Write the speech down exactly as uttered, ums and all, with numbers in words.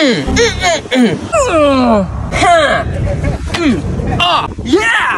Mm, mm, mm, mm. Uh, huh. Mm. Oh, yeah!